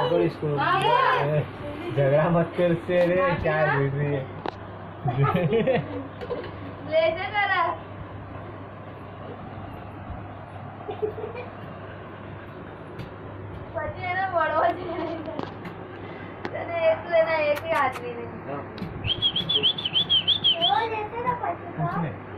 इसको झगड़ा मत कर उससे रे, क्या गिर रही है। ले जा जरा। बच्चे ना बड़ो चले एक लेना, एक ही आदमी ने वो लेते ना